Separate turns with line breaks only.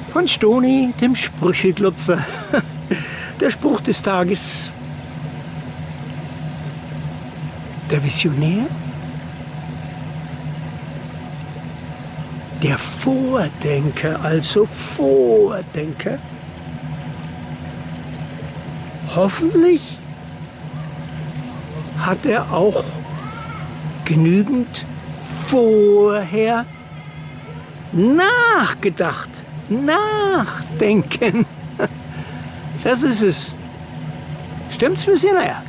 Von Stoni, dem Sprücheklopfer. Der Spruch des Tages. Der Visionär. Der Vordenker, also Vordenker. Hoffentlich hat er auch genügend vorher nachgedacht. Nachdenken. Das ist es. Stimmt's, Visionär?